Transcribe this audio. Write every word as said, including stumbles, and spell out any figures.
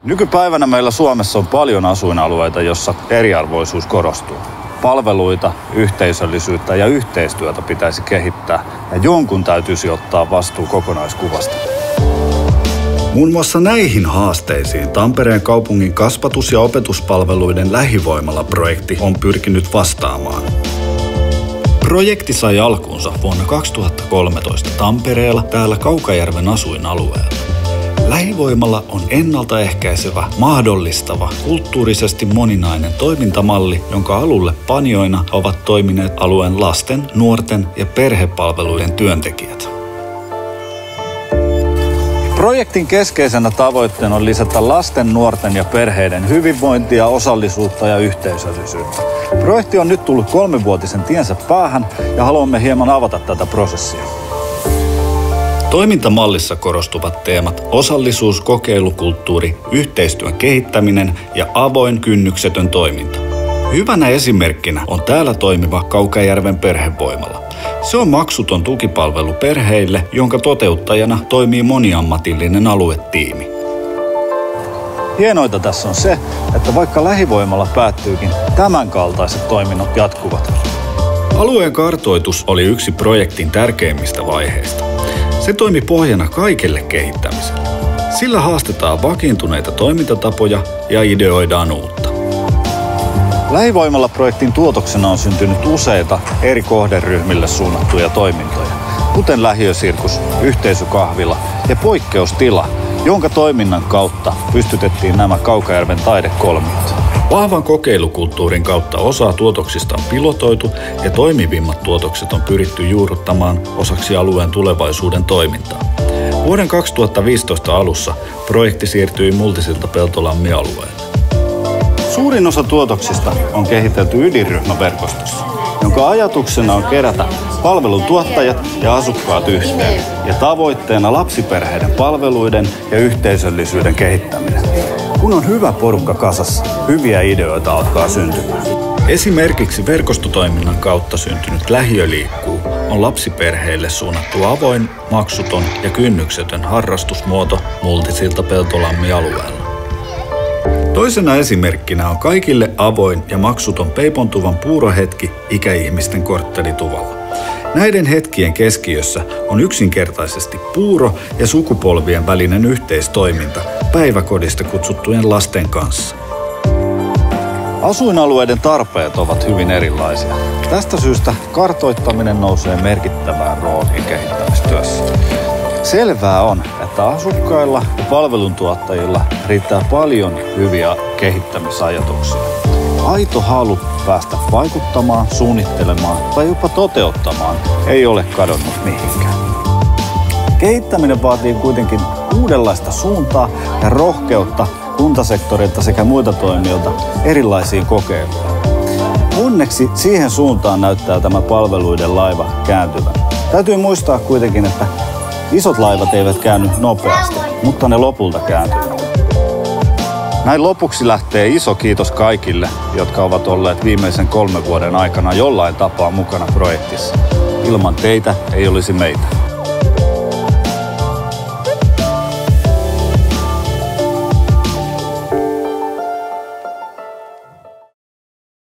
Nykypäivänä meillä Suomessa on paljon asuinalueita, jossa eriarvoisuus korostuu. Palveluita, yhteisöllisyyttä ja yhteistyötä pitäisi kehittää ja jonkun täytyisi ottaa vastuu kokonaiskuvasta. Muun muassa näihin haasteisiin Tampereen kaupungin kasvatus- ja opetuspalveluiden lähivoimala-projekti on pyrkinyt vastaamaan. Projekti sai alkuunsa vuonna kaksituhattakolmetoista Tampereella täällä Kaukajärven asuinalueella. Lähivoimala on ennaltaehkäisevä, mahdollistava, kulttuurisesti moninainen toimintamalli, jonka alulle panijoina ovat toimineet alueen lasten, nuorten ja perhepalveluiden työntekijät. Projektin keskeisenä tavoitteena on lisätä lasten, nuorten ja perheiden hyvinvointia, osallisuutta ja yhteisöllisyyttä. Projekti on nyt tullut kolmivuotisen tiensä päähän ja haluamme hieman avata tätä prosessia. Toimintamallissa korostuvat teemat osallisuus, kokeilukulttuuri, yhteistyön kehittäminen ja avoin kynnyksetön toiminta. Hyvänä esimerkkinä on täällä toimiva Kaukajärven perhevoimala. Se on maksuton tukipalvelu perheille, jonka toteuttajana toimii moniammatillinen aluetiimi. Hienointa tässä on se, että vaikka lähivoimala päättyykin, tämänkaltaiset toiminnot jatkuvat. Alueen kartoitus oli yksi projektin tärkeimmistä vaiheista. Se toimi pohjana kaikelle kehittämiselle. Sillä haastetaan vakiintuneita toimintatapoja ja ideoidaan uutta. Lähivoimala-projektin tuotoksena on syntynyt useita eri kohderyhmille suunnattuja toimintoja, kuten lähiösirkus, yhteisökahvila ja poikkeustila, jonka toiminnan kautta pystytettiin nämä Kaukajärven taidekolmiot. Vahvan kokeilukulttuurin kautta osa tuotoksista on pilotoitu ja toimivimmat tuotokset on pyritty juurruttamaan osaksi alueen tulevaisuuden toimintaa. Vuoden kaksituhattaviisitoista alussa projekti siirtyi Multisilta Peltolammi-alueelle. Suurin osa tuotoksista on kehitelty ydinryhmäverkostossa, jonka ajatuksena on kerätä palveluntuottajat ja asukkaat yhteen ja tavoitteena lapsiperheiden palveluiden ja yhteisöllisyyden kehittäminen. Kun on hyvä porukka kasassa, hyviä ideoita alkaa syntymään. Esimerkiksi verkostotoiminnan kautta syntynyt Lähiö liikkuu on lapsiperheille suunnattu avoin, maksuton ja kynnyksetön harrastusmuoto Multisilta Peltolammi-alueella. Toisena esimerkkinä on kaikille avoin ja maksuton peipontuvan puurohetki ikäihmisten korttelituvalla. Näiden hetkien keskiössä on yksinkertaisesti puuro ja sukupolvien välinen yhteistoiminta päiväkodista kutsuttujen lasten kanssa. Asuinalueiden tarpeet ovat hyvin erilaisia. Tästä syystä kartoittaminen nousee merkittävään rooliin kehittämistyössä. Selvää on, että asukkailla ja palveluntuottajilla riittää paljon hyviä kehittämisajatuksia. Aito halu päästä vaikuttamaan, suunnittelemaan tai jopa toteuttamaan ei ole kadonnut mihinkään. Kehittäminen vaatii kuitenkin uudenlaista suuntaa ja rohkeutta kuntasektorilta sekä muilta toimijoilta erilaisiin kokeiluihin. Onneksi siihen suuntaan näyttää tämä palveluiden laiva kääntyvän. Täytyy muistaa kuitenkin, että isot laivat eivät käänny nopeasti, mutta ne lopulta kääntyvät. Näin lopuksi lähtee iso kiitos kaikille, jotka ovat olleet viimeisen kolmen vuoden aikana jollain tapaa mukana projektissa. Ilman teitä ei olisi meitä.